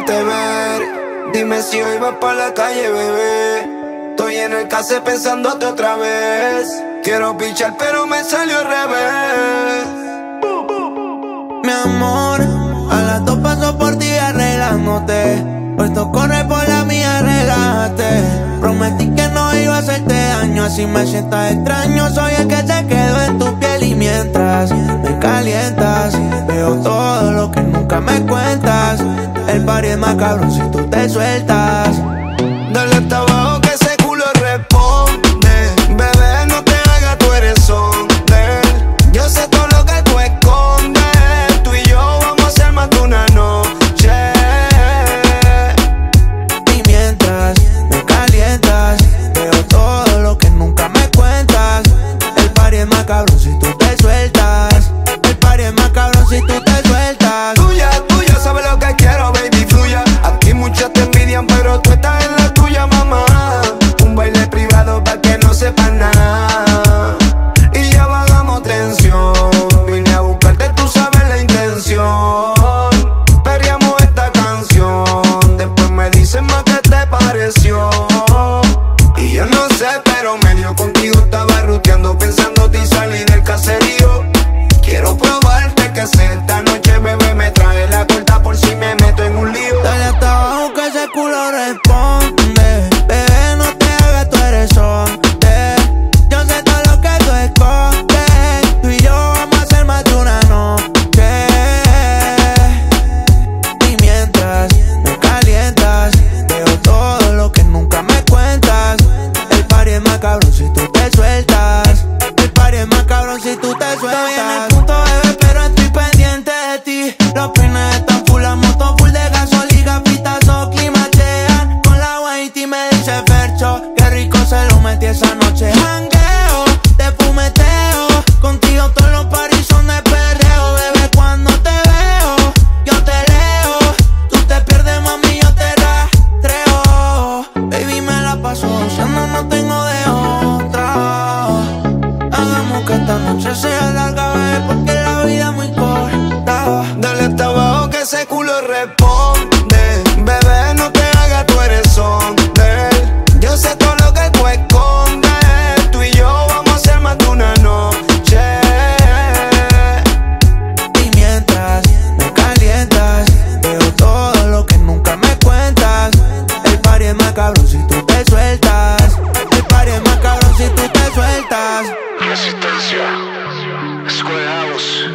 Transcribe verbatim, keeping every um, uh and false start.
déjate ver. Dime si hoy vas pa' la calle, bebé. Estoy en el case pensándote otra vez. Quiero pichar pero me salió al revés. Mi amor, a las dos paso por ti arreglándote. Puesto corre por la mía, relájate. Prometí que no iba a hacerte daño, así me sientas extraño. Soy el que se quedó en tu piel y mientras me calientas, veo todo lo que nunca me cuentas. El party es más cabrón si tú te sueltas. Dale hasta abajo que ese culo responde. Bebé, no te hagas, tú eres hombre. Yo sé todo lo que tú escondes. Tú y yo vamos a hacer más de una noche. Y mientras me calientas, veo todo lo que nunca me cuentas. El party es más cabrón si tú te sueltas. El party es más cabrón si tú te sueltas. Tuya, tuya, sabes lo que quiero, baby, fluya. Aquí muchos te envidian, pero tú estás en la tuya, mamá. Un baile privado pa' que no sepan nada. Y ya bajamos tensión. Vine a buscarte, tú sabes la intención. Perreamos esta canción. Después me dicen más que te pareció. Y yo no sé, pero medio contigo estaba ruteando, pensándote y salí del caserío. Quiero probarte que sé esta noche, bebé, me trae la corta por si me meto en un lío. Dale hasta abajo que ese culo responde. Bebé, no te hagas, tú eres hombre. Yo sé todo lo que tú escondes. Tú y yo vamos a hacer más de una noche. Y mientras me calientas, veo todo lo que nunca me cuentas. El party es más cabrón si tú te sueltas. El party es más cabrón si tú te sueltas. Estoy en el punto, bebé, pero estoy pendiente de ti. Los peines están full, la moto full de gasolina, pitazo, climachean. Con la Whitey me dice Fercho, qué rico se lo metí esa noche. Jangueo, te fumeteo, contigo todos los paris son de perreo. Bebé, cuando te veo, yo te leo. Tú te pierdes, mami, yo te rastreo. Baby, me la paso gozando, no tengo de otra. Hagamos que esta noche sea larga, bebé, porque la vida es muy corta. Dale hasta abajo que ese culo responde. Bebé, no te hagas, tú eres hombre. Yo sé todo lo que tú escondes. Tú y yo vamos a hacer más de una noche. Y mientras me calientas, veo todo lo que nunca me cuentas. El party es más cabrón si tú te sueltas. El party es más cabrón si tú te sueltas. Resistencia, Square House.